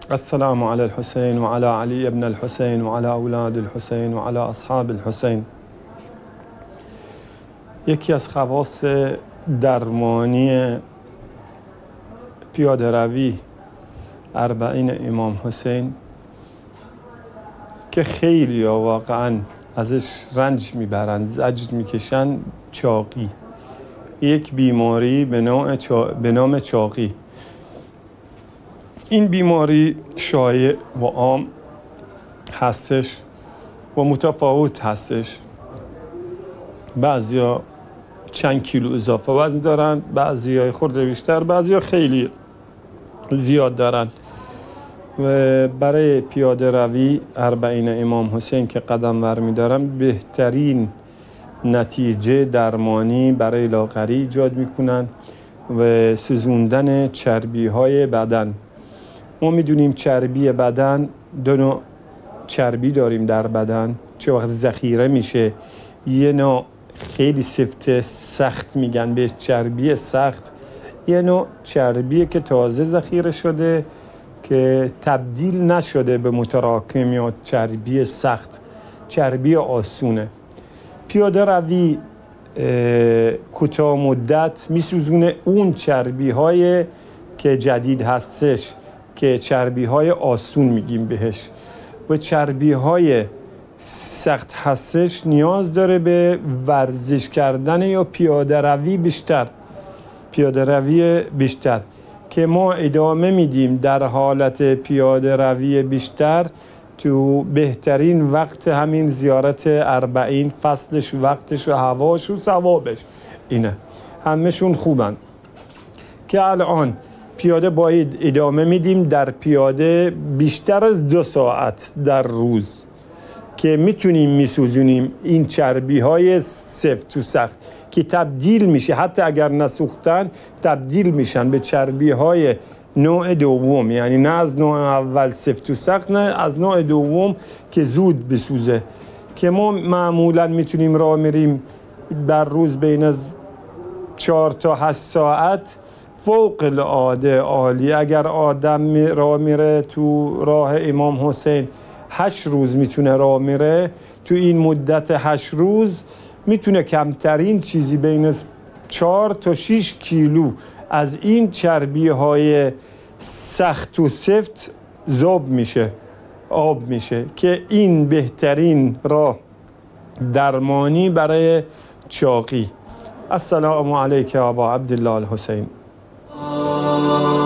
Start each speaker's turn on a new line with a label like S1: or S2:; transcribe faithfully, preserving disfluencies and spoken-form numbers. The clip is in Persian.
S1: السلام علی الحسین و علی علی ابن الحسین و علی اولاد الحسین و علی اصحاب الحسین. یکی از خواص درمانی پیاده روی اربعین امام حسین که خیلی واقعا ازش رنج میبرن، زجر میکشن، چاقی، یک بیماری به نام چا... به نام چاقی. این بیماری شایع و عام هستش و متفاوت هستش. بعضیا چند کیلو اضافه وزن دارن، بعضیا خورده بیشتر، بعضیا خیلی زیاد دارن. و برای پیاده روی اربعین امام حسین که قدم ور می‌دارن بهترین نتیجه درمانی برای لاغری ایجاد میکنن و سوزوندن چربی های بدن. ما میدونیم چربی بدن، دو نوع چربی داریم در بدن. چه وقت ذخیره میشه، یه نوع خیلی سفت سخت میگن بهش چربی سخت، یه نوع چربی که تازه ذخیره شده که تبدیل نشده به متراکم یا چربی سخت، چربی آسونه. پیاده روی کوتاه مدت میسوزونه اون چربی های که جدید هستش که چربی های آسون میگیم بهش، و چربی های سخت هستش نیاز داره به ورزش کردن یا پیاده روی بیشتر پیاده روی بیشتر که ما ادامه میدیم در حالت پیاده روی بیشتر. تو بهترین وقت همین زیارت اربعین، فصلش، وقتش و هواش و ثوابش اینه، همه‌شون خوبن که الان پیاده باید ادامه میدیم در پیاده بیشتر از دو ساعت در روز که میتونیم میسوزونیم این چربی های سفت و سخت که تبدیل میشه، حتی اگر نسوختن تبدیل میشن به چربی های نوع دوم، یعنی نه از نوع اول سفت و سخت، نه از نوع دوم که زود بسوزه. که ما معمولا میتونیم راه میریم در روز بین از چهار تا هشت ساعت، فوق العاده عالی. اگر آدم راه میره تو راه امام حسین هشت روز میتونه راه میره، تو این مدت هشت روز میتونه کمترین چیزی بین از چهار تا شش کیلو از این چربی های سخت و سفت ذوب میشه، آب میشه، که این بهترین راه درمانی برای چاقی. السلام علیک ابا عبدالله الحسین.